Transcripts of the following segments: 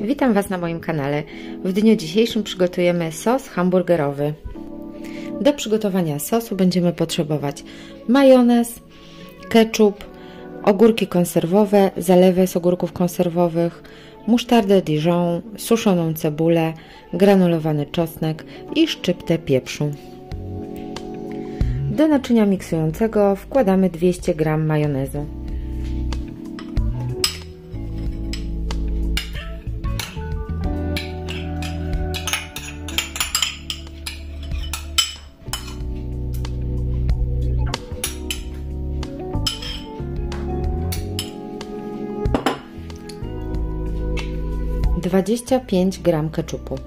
Witam Was na moim kanale. W dniu dzisiejszym przygotujemy sos hamburgerowy. Do przygotowania sosu będziemy potrzebować majonez, ketchup, ogórki konserwowe, zalewę z ogórków konserwowych, musztardę Dijon, suszoną cebulę, granulowany czosnek i szczyptę pieprzu. Do naczynia miksującego wkładamy 200 g majonezu. Dwadzieścia 25 g ketchupu,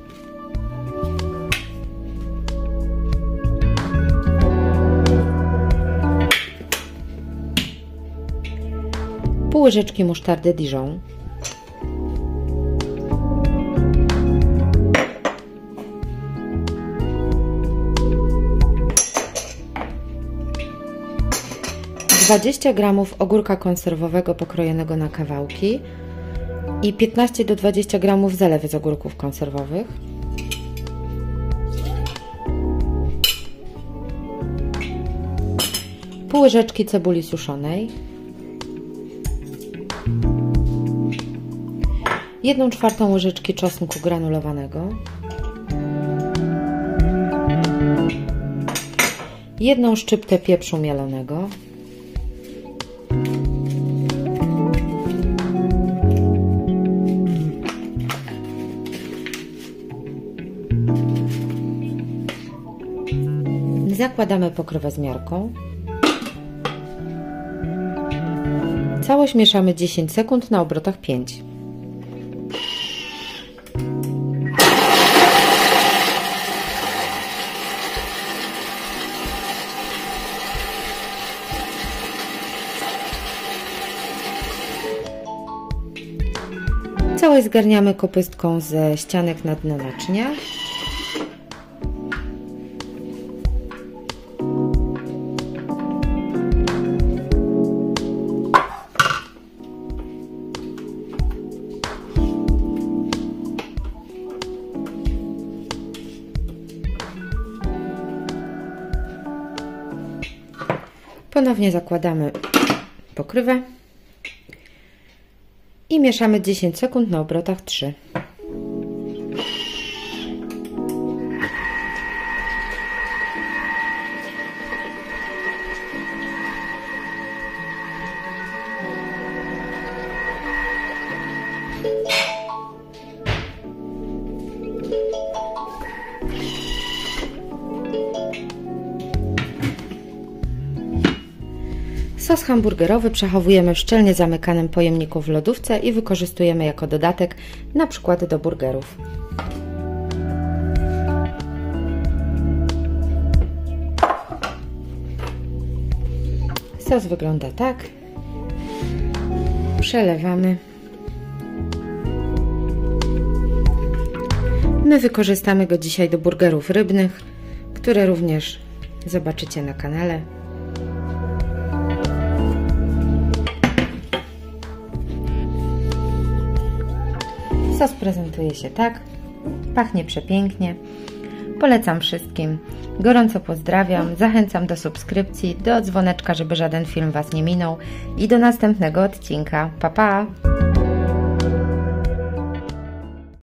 pół łyżeczki musztardy Dijon, dwadzieścia gramów ogórka konserwowego pokrojonego na kawałki i 15 do 20 g zalewy z ogórków konserwowych, pół łyżeczki cebuli suszonej, 1/4 łyżeczki czosnku granulowanego, 1 szczyptę pieprzu mielonego, zakładamy pokrywę z miarką. Całość mieszamy 10 sekund na obrotach 5. Całość zgarniamy kopystką ze ścianek na dno naczynia. Ponownie zakładamy pokrywę i mieszamy 10 sekund na obrotach 3. Sos hamburgerowy przechowujemy w szczelnie zamykanym pojemniku w lodówce i wykorzystujemy jako dodatek na przykład do burgerów. Sos wygląda tak. Przelewamy. My wykorzystamy go dzisiaj do burgerów rybnych, które również zobaczycie na kanale. Sos prezentuje się tak, pachnie przepięknie, polecam wszystkim, gorąco pozdrawiam, zachęcam do subskrypcji, do dzwoneczka, żeby żaden film Was nie minął i do następnego odcinka. Pa, pa!